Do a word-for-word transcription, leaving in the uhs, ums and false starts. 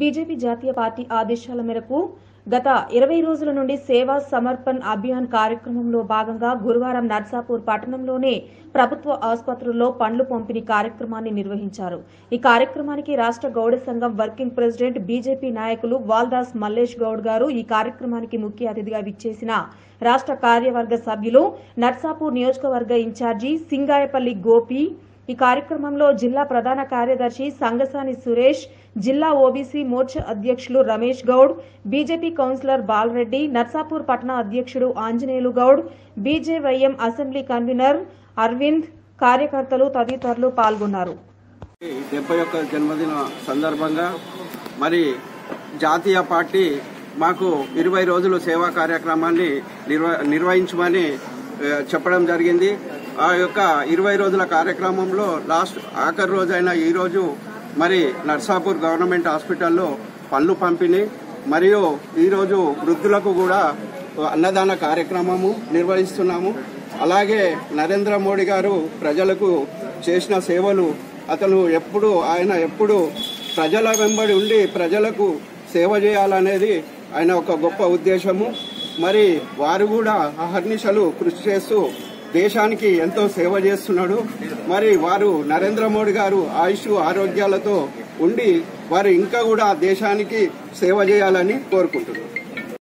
BJP జాతీయ party ఆదేశాల మేరకు గత ఇరవై రోజుల నుండి సేవా సమర్పణ్ అభియాన్ కార్యక్రమంలో భాగంగా గురువారం నర్సాపూర్ పట్టణంలోని ప్రభుత్వ ఆసుపత్రుల్లో పండ్లు పంపిణీ కార్యక్రమాన్ని నిర్వహించారు. ఈ కార్యక్రమానికి రాష్ట్ర గౌడ సంఘం వర్కింగ్ ప్రెసిడెంట్ బీజేపీ నాయకులు వాల్దాస్ మల్లేష్ గౌడ్ గారు ఈ కార్యక్రమానికి ముఖ్య అతిథిగా విచ్చేసిన రాష్ట్ర కార్యవర్గ సభ్యులు, నర్సాపూర్ నియోజకవర్గ ఇన్ఛార్జి సింగాయపల్లి గోపి, ఈ కార్యక్రమంలో జిల్లా ప్రధాన కార్యదర్శి సంగసాని సురేష్, జిల్లా ఓబీసీ మోర్చా అధ్యక్షులు రమేష్ గౌడ్, బీజేపీ కౌన్సిలర్ బాలరెడ్డి, నర్సాపూర్ పట్టణ అధ్యక్షుడు Anjaneyulu Goud, BJYM assembly convener Arvind, కార్యకర్తలు తదితరులు పాల్గొన్నారు. డెబ్బై ఒక్క జన్మదిన సందర్భంగా మరి జాతీయ పార్టీ మాకు ఇరవై రోజులు సేవా కార్యక్రమాన్ని నిర్వహించమని చెప్పడం జరిగింది. ఆ యొక్క ఇరవై రోజుల కార్యక్రమంలో లాస్ట్ ఆఖరి రోజైన ఈ రోజు మరి నర్సాపూర్ గవర్నమెంట్ హాస్పిటల్లో పళ్ళు పంపిణీ మరియు ఈరోజు వృద్ధులకు కూడా అన్నదాన కార్యక్రమము నిర్వహిస్తున్నాము. అలాగే నరేంద్ర మోడీ గారు ప్రజలకు చేసిన సేవలు, అతను ఎప్పుడు ఆయన ఎప్పుడు ప్రజల వెంబడి ఉండి ప్రజలకు సేవ చేయాలనేది ఆయన ఒక గొప్ప ఉద్దేశము. మరి వారు కూడా అహర్నిశలు కృషి చేస్తూ దేశానికి ఎంతో సేవ చేస్తున్నాడు. మరి వారు నరేంద్ర మోడీ గారు ఆయుష్ ఆరోగ్యాలతో ఉండి వారు ఇంకా కూడా దేశానికి సేవ చేయాలని కోరుకుంటున్నారు.